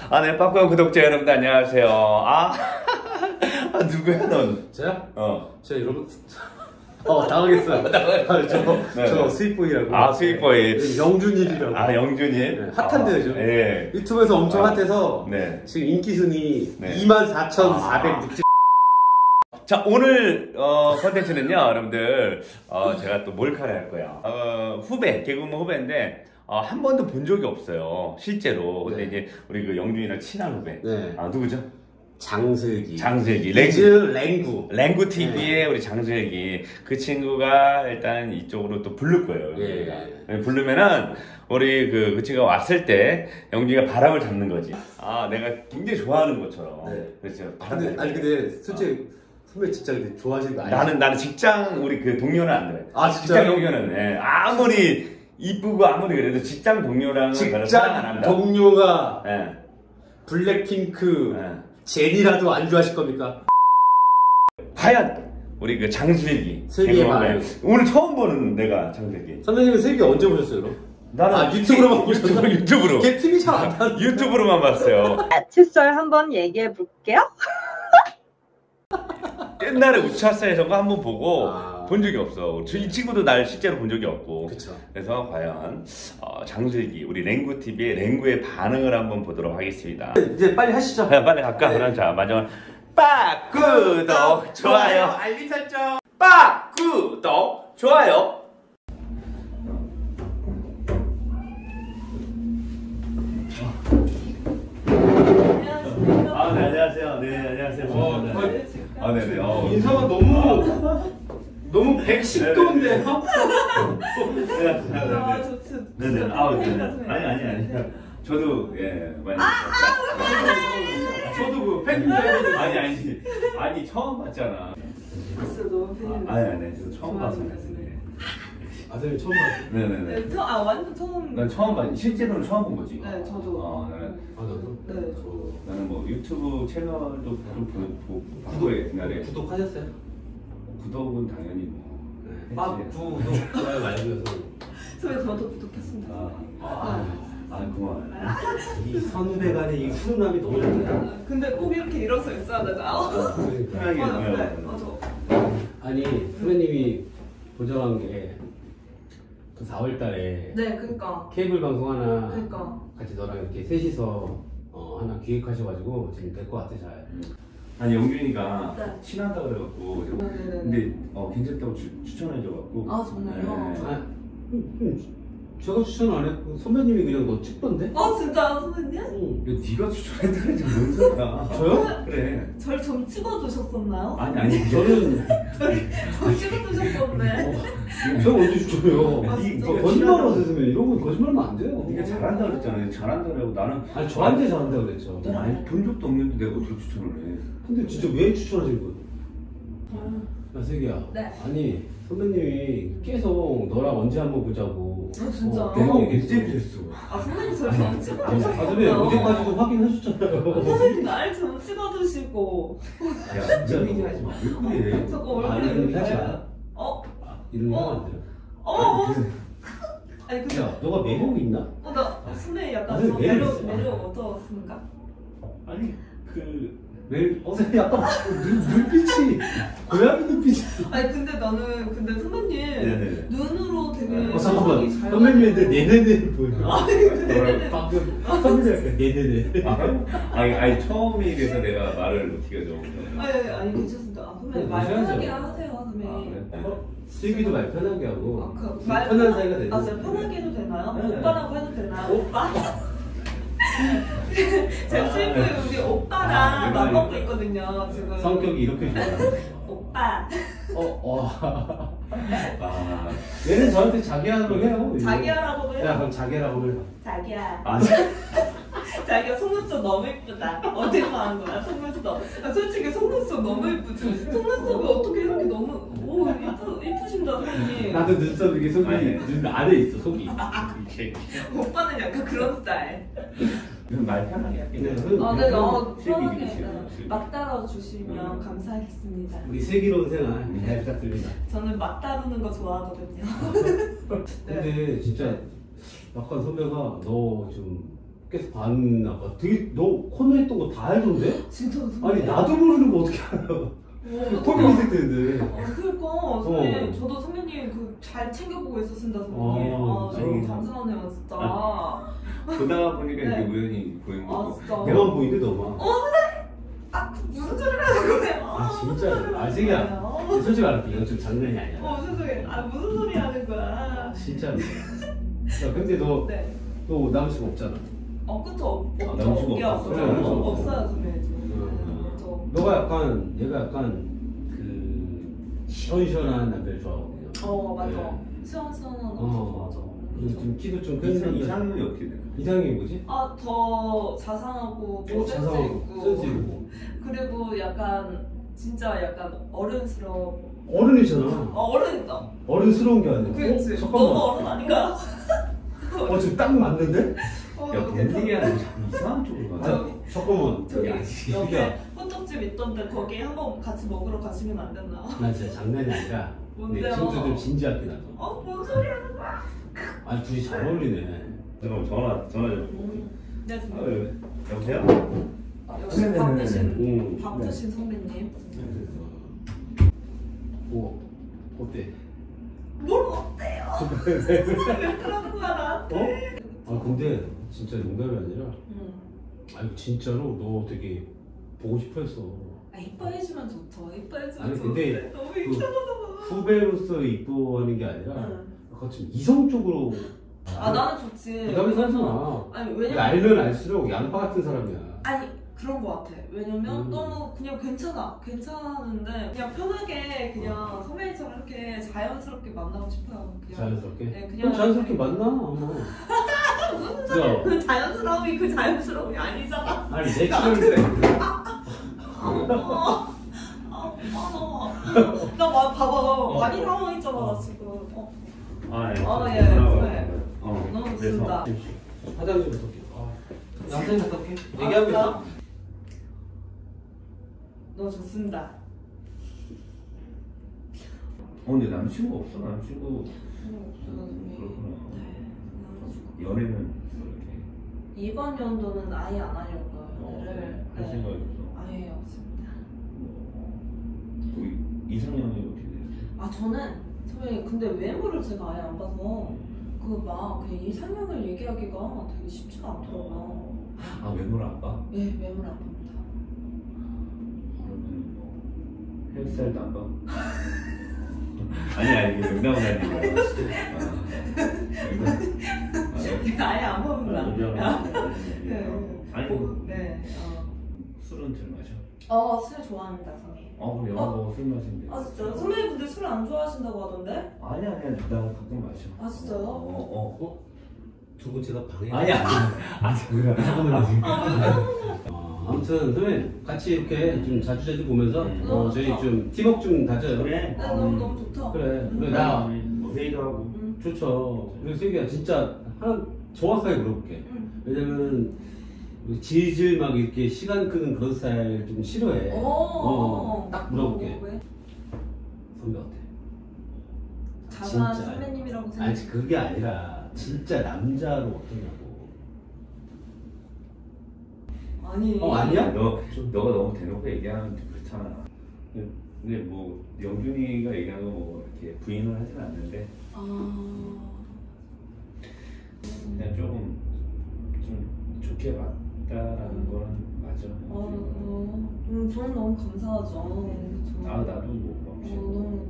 네, 빠꾸형 구독자 여러분들 안녕하세요. 누구야 넌? 저요? 제가 여러분 당황했어요. 저 스윗보이라고. 스윗보이. 영준일이라고. 영준일. 네, 핫한데요. 네. 유튜브에서 엄청 핫해서 네. 지금 인기 순위 네. 24,460. 자, 오늘 컨텐츠는요 여러분들 제가 또 몰카를 할 거예요. 개그우먼 후배인데 한 번도 본 적이 없어요 실제로. 근데 네. 이제 우리 그 영준이랑 친한 후배. 네. 누구죠? 장슬기. 랭구. 랭구 TV의 우리 장슬기. 그 친구가 일단 이쪽으로 또 부를 거예요. 예. 부르면은 우리 그 친구가 왔을 때 영준이가 바람을 잡는 거지. 내가 굉장히 좋아하는 것처럼. 네. 그렇죠. 근데 솔직히 선배 진짜 근데 좋아하시는 거 아니에요? 나는 직장 우리 그 동료는 안 돼. 진짜요? 직장 동료는 아무리 이쁘고 아무리 그래도 직장 동료랑은 별로 사랑 안 한다. 동료가 네. 블랙핑크 제니라도 안 좋아하실 겁니까? 과연 우리 그 장슬기 슬기의 말. 오늘 처음 보는 내가 장슬기. 선배님은 슬기 언제 보셨어요 그럼? 나는 유튜브로만 보셨어요? 유튜브로. 걔 TV 잘 안 하는. 유튜브로만 봤어요. 칫솔 한번 얘기해 볼게요. 옛날에 우차사에서 한번 보고 본 적이 없어. 이 친구도 날 실제로 본 적이 없고. 그쵸. 그래서 과연 장슬기 우리 랭구 TV의 랭구의 반응을 한번 보도록 하겠습니다. 이제 빨리 하시죠. 빨리 갈까? 네. 그럼 자 마지막 구독 좋아요 알림 설정. 구독 좋아요. 네, 안녕하세요. 네, 안녕하세요. 네네. 인사가 너무 110도인데. 네네. 아니. 저도 많이. 저도 그 팬인데. 아니 처음 봤잖아. 진짜 너무 팬이네. 아니, 저 처음 봤어요. 선생님 처음 봤어요. 네네네. 완전 처음. 난 처음 봤. 실제로는 처음 본 거지. 네, 저도. 나도. 네, 나는 뭐 유튜브 채널도 좀 보고 옛날에. 구독하셨어요? 구독은 당연히 뭐. 구독 좋아요 말고요. 선배 저도 구독했습니다. 고마워요. 이 선후배 간의 이 훈훈함이 너무 좋네요. 근데 꼭 이렇게 일어서 있어야 되나? 편하게 네, 맞아. 아니 선배님이 보정한 게 그 4월달에 네, 그러니까. 케이블 방송 하나 그러니까. 같이 너랑 이렇게 셋이서 하나 기획하셔가지고 지금 될 것 같아 잘. 아니 영준이가 네. 친하다 그래갖고 네네네. 근데 괜찮다고 추천해줘갖고. 정말요? 제가 추천 안 했고 선배님이 그냥 너 찍던데? 진짜 선배님? 응. 네가 추천했다는 게 뭔 소리야? 저요? 그래. 절 좀 찍어주셨었나요? 아니. 저는 저 찍어주셨었네. 제가 언제 추천해요? 진짜? 거짓말을 하세요 선배님. 이런 거 거짓말하면 안 돼요. 네가 잘한다 그랬잖아. 잘한다 그러고 나는. 아니 저한테 잘한다 그랬죠. 난 본 적도 없는데 내가 어떻게 추천을 해? 근데 진짜 왜 추천하신 거예요? 야 슬기야. 네. 아니 선배님이 계속 너랑 언제 한번 보자고. 진짜? 계속 언제 얘기했어. 됐어? 선배님 절 좀 찍어주셨어요. 선배님 어제까지도 확인하셨잖아요. 선배님 날 좀 찍어주시고. 야, 진짜 이런 얘기 하지 마. 왜 그래? 저거 이런 얼굴에 얘기 하지 마. 이런 얘기 하면 안 돼요. 아니 근데 야 너가 매력 있나? 나 선배님 약간 선생님 저 매력 있어. 매력 어떠셨습니까? 아니 선생님 약간 눈빛이 고양이 눈빛이. 아니 근데 나는 선배님 네네. 눈으로 되게 잠깐만 잘 선배님한테 네네네 보여. 네네네. 방금 선배님한테 네네네. 아니 처음에 대해서 내가 말을 못해가 좀. 아니 괜찮습니다. 선배님 말 괜찮죠? 편하게 하세요 선배님. 슬기도 말 편하게 하고 말 편한 사이가 되죠. 진짜 편하게 해도 되나요? 네. 오빠라고 해도 되나요? 오빠? 제 친구에 우리 오빠랑 맘 먹고 있거든요 지금. 성격이 이렇게 좋아요. 오빠. 얘는 저한테 자기야로 해요. 자기야라고도 해요. 야 그럼 자기야라고 해. 자기야. 자기가 속눈썹 너무 예쁘다. 어디서 한 거야 속눈썹. 솔직히 속눈썹 너무 예쁘지. 속눈썹이 어떻게 이렇게 너무 예쁘신다 선생님. 나도 눈썹 이게 속이 눈 안에 있어 속이. 오빠는 약간 그런 스타일. 말 편하게 할게. 네, 편하게 막 따라 주시면 감사하겠습니다. 우리 슬기로운 생활 잘 부탁드립니다. 저는 막 따르는 거 좋아하거든요. 근데 진짜 약간 선배가 너 좀 밖에서 봤나 봐. 되게 너 코너 했던 거 다 알던데? 진짜 아니 나도 모르는 거 어떻게 알아? 턱이 있을 텐데. 그러니까 선배님 저도 선배님 그 잘 챙겨보고 있었습니다 선배님. 너무 감사하네요 진짜. 보다가 보니까 네. 이게 우연히 보이는 아 거고. 진짜. 너만 보이는데 너만. 무슨 소리를 하는 거예요? 아 진짜. 아 세기야. 솔직히 말할게 이건 좀 장난이 아니야. 세상에. 무슨 소리 하는 거야? 진짜로. 야 근데 너 네. 또 남자친구 없잖아. 그쵸. 없죠. 남자친구 없게 없었어요. 그래, 남자친구 없어요 선배님. 너가 약간 얘가 약간 그 시원시원한 남자를 좋아하거든요. 맞아. 네. 시원시원한 남자 어. 좋아하죠. 그리고 좀 키도 좀 큰 남자. 이상형이 어떻게 되나? 이상형이 뭐지? 더 자상하고 센스 자상하고 있고 센스 있고. 그리고 약간 진짜 약간 어른스러워. 어른이잖아. 어른이다. 어른스러운 게 아니야. 그치. 잠깐만. 너무 어른 아닌가? 지금 딱 맞는데? 야, 뭔 얘기하는 자꾸 이상한 쪽으로 가. 아, 잠깐만. 저기 아직 옆에 호떡집 있던데 거기 한번 같이 먹으러 가시면 안 됐나? 나 진짜 장난이 아니라. 뭔데요? 네, 진짜 좀 진지하게 나서. 뭔 소리 하는 거야? 아니 둘이 잘 어울리네. 잠깐만 전화 좀. 네, 여보세요? 역시 네네네네. 밥 드신 선배님. 어때? 뭘 어때요? 왜 그러는 거야 나한테? 아 근데 진짜 농담이 아니라 응. 아니 진짜로 너 되게 보고 싶어 했어. 이뻐해주면 좋죠. 이뻐해주면 아니, 좋은데 근데 너무 그 이뻐하잖아. 후배로서 이뻐하는 게 아니라 응. 약간 좀 이성적으로 나는 좋지. 부담이 사잖아. 아니 왜냐면 알면 알수록 양파 같은 사람이야. 아니 그런 거 같아. 왜냐면 음. 너무 그냥 괜찮은데 그냥 편하게 그냥 선배님처럼 이렇게 자연스럽게 만나고 싶어요. 그냥. 자연스럽게? 네, 그냥 그럼 자연스럽게 만나. 무슨 소리야? 그 자연스러움이 그 자연스러움이 아니잖아. 아니 내 키를 나 봐봐 많이 당황했잖아 나 지금. 아, 예. 네. 너무 그래서 좋습니다. 화장실 갔다 올게. 나 화장실 갔다 올게. 얘기하고 있어. 너무 좋습니다. 근데 남친구 없어? 남친구 네. 그렇구나. 연애는 이렇게 이번 연도는 아예 안 하려고요. 연애를. 할 생각이 없어. 아예 없습니다. 이상형이 어떻게 돼요? 저는 선배님 근데 외모를 제가 아예 안 봐서 그 이상형을 얘기하기가 되게 쉽지가 않더라고요. 외모를 안 봐? 예, 외모를 안 봅니다. 그러면 헤어스타일도 안 봐? 아니 이게 농담은 아니고 아예 안 봅니다. 네. 아니 네. 술은 잘 마셔? 술 좋아합니다, 선배님. 그래 술 마시는데 진짜요? 선배님 근데 술 안 좋아하신다고 하던데? 아니야 나 가끔 마셔. 진짜요? 두 번째가 방해. 아니야 그래 아무튼 선배님 같이 이렇게 좀 자주 보면서 저희 좋다. 좀 팀워크 좀 다져요. 그래 네, 너무 좋다. 그래. 나 뭐 회의도 하고 좋죠. 그리고 세기야 진짜 하나 정확하게 물어볼게. 왜냐면 질질 막 이렇게 시간 끄는 그런 스타일 좀 싫어해. 딱 물어볼게. 왜? 선배 어때? 자가 진짜. 선배님이라고 아니 생각. 그게 아니라 진짜 남자로 어떠냐고. 아니. 아니야? 너가 너무 대놓고 얘기하면 좀 그렇잖아. 근데 뭐 영준이가 얘기하는 거 뭐 이렇게 부인을 하진 않는데 그냥 조금 좀 좋게 봤다라는 거는 맞아. 저는 너무 감사하죠. 나도 뭐 너무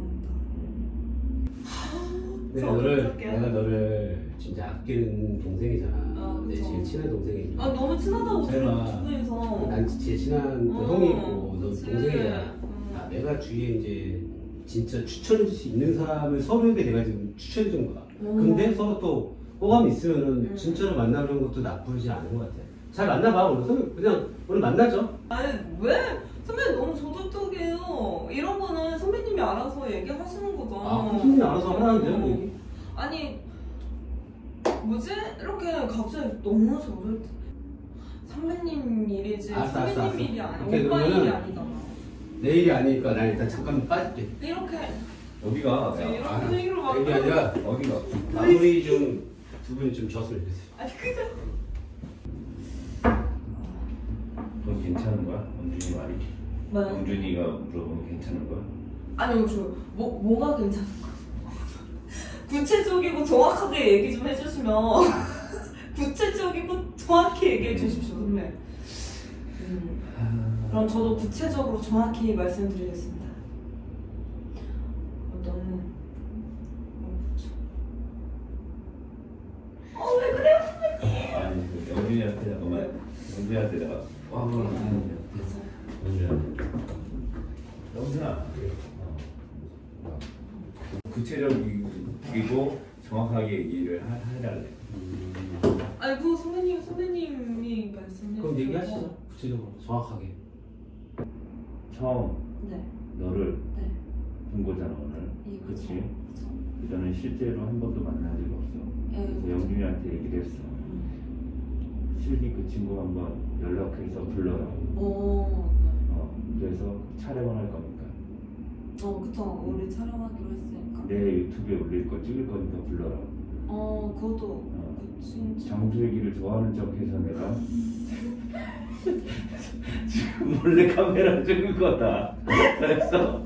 감사합니다. 내가 너를 진짜 아끼는 동생이잖아. 내 그쵸. 제일 친한 동생이. 너무 친하다고 설마. 두 분이서. 난 제일 친한 그 형이 있고 너 그치. 동생이잖아. 내가 주위에 이제 진짜 추천해 줄 수 있는 사람을 서로에게 내가 지금 추천해 준 거야. 근데 서로 또 호감이 있으면은 진짜로 만나는 것도 나쁘지 않은 것 같아. 잘 만나봐. 오늘 그냥 오늘 만나죠. 아니 왜? 선배님 너무 저돌적이에요. 이런 거는 선배님이 알아서 얘기하시는 거죠. 선생님이 알아서 하라는데요, 얘기? 아니 뭐지? 이렇게 갑자기 너무 저돌. 선배님 일이지 알았어. 선배님 일이 아니 오케이, 오빠 그러면은 일이 아니잖아. 내 일이 아니니까 난 일단 잠깐 빠질게. 이렇게 어디가? 이런 분위기로 막. 이게 아니라 어디가? 아무리 좀 두 분이 좀 졌으면 좋겠어요. 아니 그냥 그건 괜찮은 거야? 영준이 말이? 네. 영준이가 물어보면 괜찮은 거야? 아니요, 뭐가 괜찮은 거야? 구체적이고 정확하게 얘기 좀 해주시면 구체적이고 정확히 얘기해 주십시오, 선배. 그럼 저도 구체적으로 정확히 말씀드리겠습니다. 너무 왜 그래요, 선배님? 아니 그 영준이한테 잠깐만 영준이한테 내가 영준아 구체적이고 정확하게 얘기를 해달래. 아니 그 선배님이 말씀해 그럼 얘기하시죠. 구체적으로 정확하게. 처음 네. 너를 네. 본 거잖아 오늘. 예, 그치? 그쵸. 그전에 실제로 한 번도 만난 적이 없어. 예, 그래서 그쵸. 영준이한테 얘기를 했어. 실기 그 친구 한번 연락해서 불러라. 그래서 촬영을 할 거니까. 그쵸. 우리 촬영하기로 했으니까. 내 유튜브에 올릴 거 찍을 거니까 불러라. 그것도 진짜. 장수 얘기를 좋아하는 척해서 내가 지금 몰래 카메라 찍을 거다. 그래서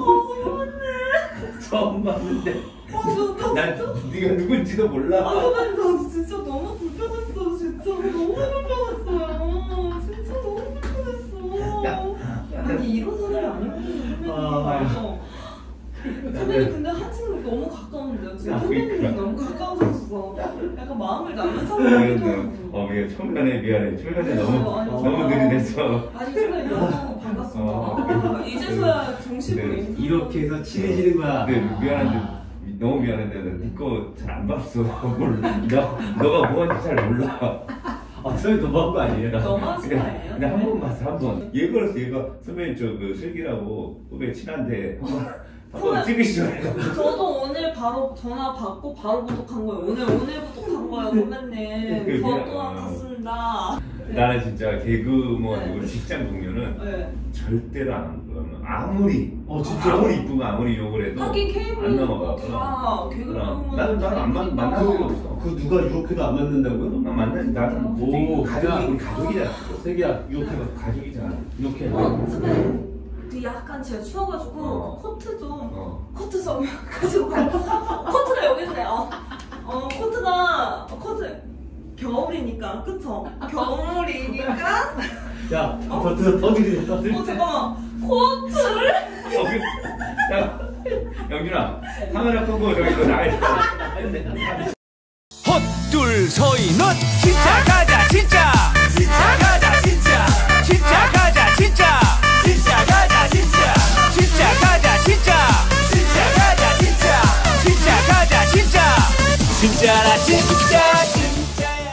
처음 봤는데 난 네가 누군지도 몰라. 선배님 나 진짜 너무 불편했어. 진짜 너무 불편했어요. 진짜 너무 불편했어. 아니 이런 사람이 아니거든요. 선배님 근데 하지는 너무 가까운데요. 지금 선배님이 너무 가까워졌어. 약간 마음을 나눈 사람이기도 하고. 미안해. 초면에 너무 들이댔어. 아니 선배님 너무 반갑습니다. 이제서야 정식으로 네. 인사. 이렇게 해서 친해지는 거야. 미안한데 너무 미안한데 네거 잘 안 봤어. 몰라. 너가 뭐하는지 잘 몰라. 선생님 너무한 거 아니에요? 너무하신 거 아니에요? 근데 한 번 봤어 한 번. 얘가 선배님 저그 슬기라고 후배 친한데 한번 찍으시죠. 저도 오늘 바로 전화 받고 바로 구독한 거예요. 오늘 구독한 거예요, 선배님. 저도 갔습니다. 나는 진짜 개그먼이고 직장 동료는 네. 절대로 안 하는 거야. 아무리 진짜? 아무리 이쁘고 아무리 욕을 해도 하긴 안 케이블은 넘어가. 다 개그맨. 나는 안 만난 적이 없어. 그 누가 유혹해도 안 맞는다고요? 나 만난 나는 오, 우리 가족이잖아. 세기야 유혹해봐. 가족이잖아. 유혹해. 선배님. 그 약간 제가 추워가지고 코트 좀 가지고 코트가 여기 있네요. 코트 겨울이니까 그쵸? 겨울이니까 야, 더 들이대. 잠깐만 코트를 야, 영준아 카메라 끄고 저기 너 나가야 헛둘 서이 넛 진짜 가자 진짜 가자 진짜 가자 진짜 가자 진짜 가자 진짜 가자 진짜라 진짜